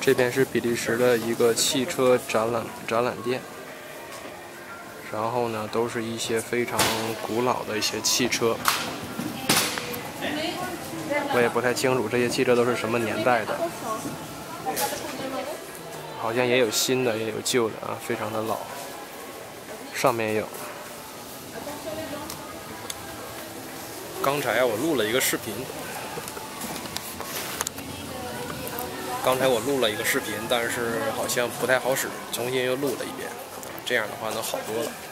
这边是比利时的一个汽车展览店，然后呢，都是一些非常古老的一些汽车，我也不太清楚这些汽车都是什么年代的，好像也有新的，也有旧的啊，非常的老。上面也有。刚才我录了一个视频。 刚才我录了一个视频，但是好像不太好使，重新又录了一遍，这样的话能好多了。